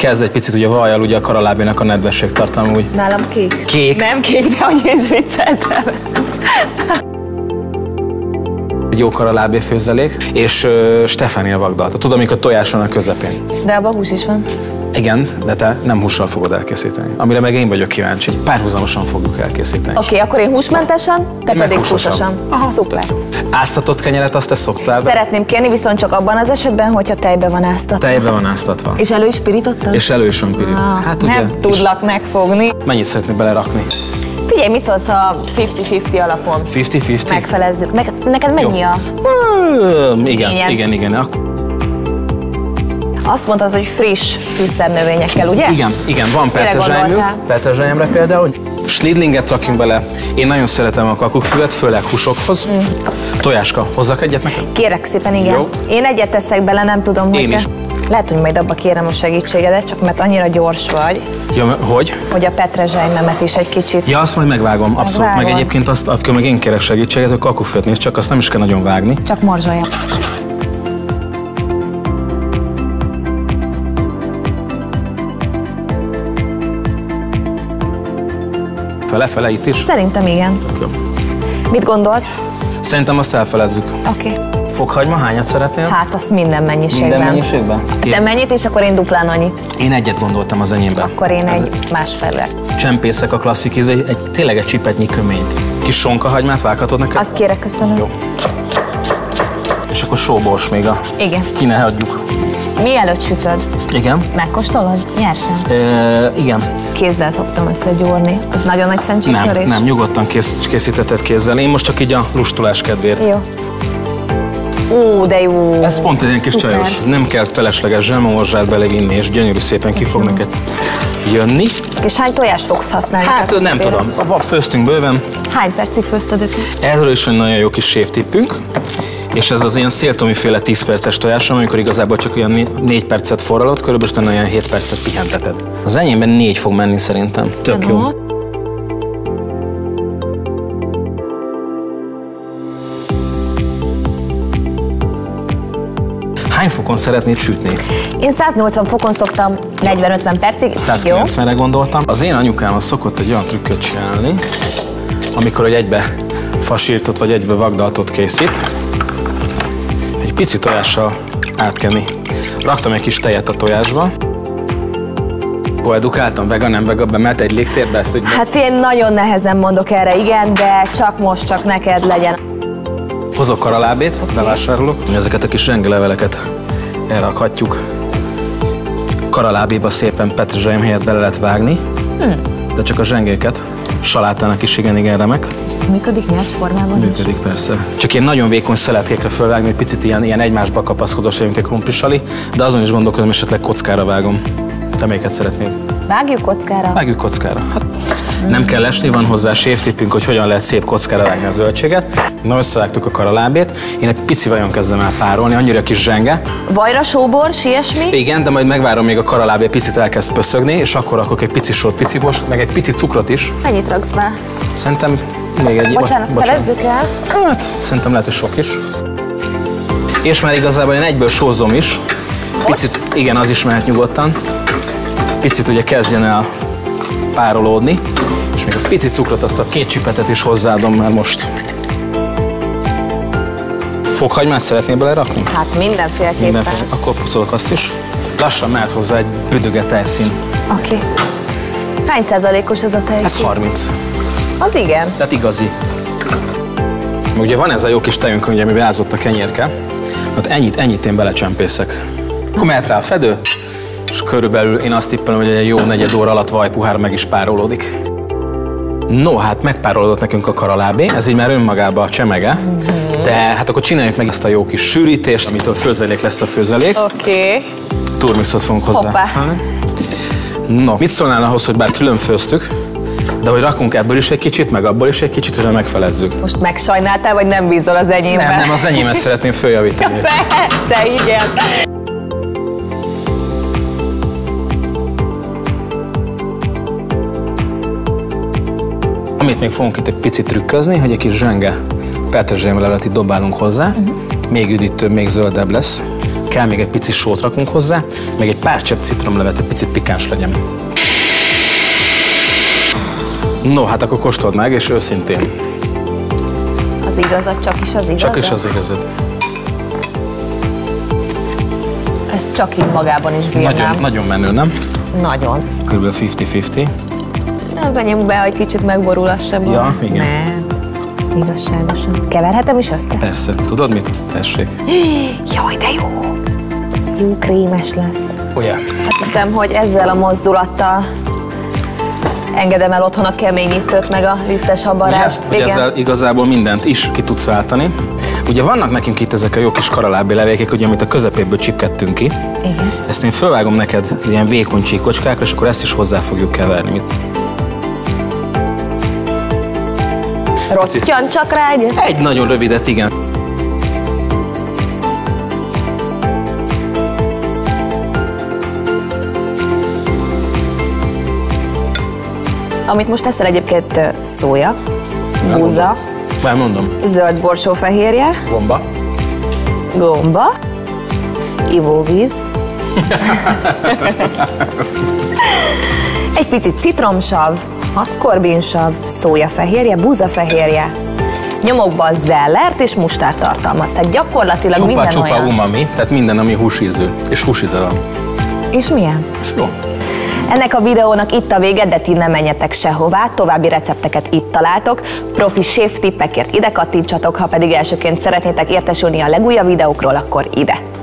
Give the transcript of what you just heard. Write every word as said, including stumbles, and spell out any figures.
kezd egy picit ugye vajjal, ugye a karalábének a nedvesség tartalma úgy. Nálam kék. Kék? Nem kék, de hogy is vicceltem. Egy jó karalábé főzelék, és uh, Stefánia vagdalta. Tudom, amikor tojás van a közepén. De abban hús is van. Igen, de te nem hússal fogod elkészíteni. Amire meg én vagyok kíváncsi, párhuzamosan fogjuk elkészíteni. Oké, okay, akkor én húsmentesen, te pedig húsosan. Szuper. Áztatott kenyeret azt te szoktál? Szeretném kérni, viszont csak abban az esetben, hogyha tejbe van áztatva. Tejbe van áztatva. És elő is pirítottad? És elő is van pirítva. Ah, hát, nem ugye, tudlak megfogni. Mennyit szeretnél belerakni? Figyelj, mi szólsz, ha ötven-ötven alapon ötven-ötven? megfelezzük. Ne, neked mennyi Jó. a Hmm, igen, Lényeg. igen, igen. Azt mondtad, hogy friss fűszernövényekkel, ugye? Igen, igen, van Mire petrezselyemű, gondoltál? petrezselyemre például. Slidlinget rakjunk bele. Én nagyon szeretem a kakukkfüvet, főleg húsokhoz. Mm. Tojáska, hozzak egyet nekem? Kérek szépen, igen. Jó. Én egyet teszek bele, nem tudom, hogy Én te... is. Lehet, hogy majd abba kérem a segítségedet, csak mert annyira gyors vagy, Ja, hogy? hogy a petrezselymemet is egy kicsit... Ja, azt majd megvágom, abszolút. Megvágod. Meg egyébként azt, akkor meg én kérek segítséget, hogy kakukkfüvet nézd, csak azt nem is kell nagyon vágni. Csak morzsolja. Fele-fele itt is? Szerintem igen. Jó. Mit gondolsz? Szerintem azt elfelezzük. Oké. Okay. Fokhagyma, hányat szeretnél? Hát azt minden mennyiségben. Minden mennyiségben? Te mennyit, és akkor én duplán annyit. Én egyet gondoltam az enyémben. Akkor én egy másfele. Csempészek a klasszik ízbe, egy, egy, tényleg egy csipetnyi köményt. Kis sonkahagymát vághatod neked? Azt kérek, köszönöm. Jó. És akkor sóbors még a... Igen. Ki ne hagyjuk. Mielőtt sütöd, Igen. megkóstolod? Nyersen? E, igen. Kézzel szoktam összegyúrni. Az nagyon nagy Nem, szentségtörés? nem, nyugodtan kész, készítetted kézzel. Én most csak így a lustulás kedvéért. Jó. Ó, de jó. Ez pont egy ilyen kis Szuper. csajos. Nem kell felesleges zselmamorzsát belevinni, és gyönyörű szépen ki fog neked jönni. És hány tojást fogsz használni? Hát a nem közepére? tudom, a főztünk bőven. Hány percig főzted őket? Erről is van nagyon jó kis sévtippünk. És ez az ilyen széltomi féle tíz perces tojásom, amikor igazából csak olyan négy percet forralod, körülbelül utána olyan hét percet pihenteted. Az enyémben négy fog menni szerintem. Tök jó. Hány fokon szeretnéd sütni? Én száznyolcvan fokon szoktam negyven-ötven percig. százkilencvenre gondoltam. Az én anyukám az szokott egy olyan trükköt csinálni, amikor egy egybe fasírtot vagy egybe vagdaltot készít. Egy pici tojással átkenni. Raktam egy kis tejet a tojásba. Hol edukáltam, vega, nem vega, bemelt egy légtérbe ezt, hogy... Hát figyelj, nagyon nehezen mondok erre igen, de csak most, csak neked legyen. Hozok karalábét, okay. Bevásárolok. Ezeket a kis zsengeleveleket elrakhatjuk. Karalábéba szépen petrezselyem helyett bele lehet vágni, hmm. de csak a zsengéket. Salátának is igen-igen remek. És ez működik nyers formában Működik, is? Persze. Csak ilyen nagyon vékony szeletkékre fölvágni, hogy picit ilyen, ilyen egymásba kapaszkodós, mint egy krumplisali, de azon is gondolkodom, esetleg kockára vágom. Te melyiket szeretnéd? Vágjuk kockára? Vágjuk kockára. Hát hmm. nem kell esni, van hozzá sévtippünk, hogy hogyan lehet szép kockára vágni a zöldséget. Na, összevágtuk a karalábét. Én egy pici vajon kezdem el párolni, annyira kis zsenge. Vajra, sóbors, ilyesmi? Igen, de majd megvárom, még a karalábé picit elkezd pöszögni, és akkor rakok egy pici sót, pici bort, meg egy pici cukrot is. Mennyit raksz be? Szerintem még egy... Bocsánat, bocsánat. felezzük el. Hát, szerintem lehet, hogy sok is. És már igazából én egyből sózom is. Picit, igen, az is mehet nyugodtan. Picit ugye kezdjen el párolódni, és még egy pici cukrot, azt a két csipetet is hozzáadom már most. Fokhagymát szeretnél belerakni? Hát mindenféleképpen. Mindenféle. Akkor pucolok azt is. Lassan mehet hozzá egy büdöge tejszín. Oké. Okay. Hány százalékos az a tejszín? Ez harminc. Az igen. Tehát igazi. Ugye van ez a jó kis tejünk, ugye, amiben ázott a kenyérke. Hát ennyit, ennyit én belecsempészek. Akkor mehet rá a fedő, és körülbelül én azt tippelem, hogy egy jó negyed óra alatt vajpuhár meg is párolódik. No, hát megpárolódott nekünk a karalábé, ez így már önmagában a csemege, mm-hmm. de hát akkor csináljuk meg ezt a jó kis sűrítést, amitől főzelék lesz a főzelék. Oké. Okay. Turmiszot fogunk hozzá. Hoppá. No, mit szólnál ahhoz, hogy bár külön főztük, de hogy rakunk ebből is egy kicsit, meg abból is egy kicsit, hogy megfelezzük. Most megsajnáltál, vagy nem bízol az enyémben? Nem, nem, az enyémet szeretném följavítani. Persze, igen. Amit még fogunk itt egy picit trükközni, hogy egy kis zsenge petrezselyemlevelet itt dobálunk hozzá, uh-huh. még üdítőbb, még zöldebb lesz. kell még egy pici sót rakunk hozzá, meg egy pár csepp citromlevet, egy picit pikáns legyen. No, hát akkor kóstold meg, és őszintén. Az igazad, csak is az igazad? Csak is az igazad. Ezt csak így magában is bírnám. Nagyon, nagyon menő, nem? Nagyon. Körülbelül ötven-ötven. Az enyém be, hogy kicsit megborul, az sem van. Ja, igen. Nem. Igazságosan. Keverhetem is össze? Persze. Tudod mit? Tessék. Jaj, de jó! Jó krémes lesz. Oh, yeah. Azt hiszem, hogy ezzel a mozdulattal engedem el otthon a keményítőt, meg a lisztes habarást. Ugye, hogy ezzel igazából mindent is ki tudsz váltani. Ugye vannak nekünk itt ezek a jó kis karalábbi levékék, ugye, amit a közepéből csipkedtünk ki. Igen. Ezt én fölvágom neked ilyen vékony csíkocskákra, és akkor ezt is hozzá fogjuk keverni. Rottyan csak rá egyet? Egy nagyon rövidet, igen. Amit most teszel egyébként szója, búza, Már mondom. zöld borsófehérje, Gomba. gomba, ivóvíz, egy picit citromsav, aszkorbinsav, szójafehérje, búzafehérje, nyomokba zellert és mustár tartalmaz. Tehát gyakorlatilag Csupa, minden csupa olyan. umami, tehát minden, ami húsízű. És húsíze van. És milyen? És jó. Ennek a videónak itt a vége, de ti nem menjetek sehová, további recepteket itt találtok. Profi séf tippekért ide kattintsatok, ha pedig elsőként szeretnétek értesülni a legújabb videókról, akkor ide.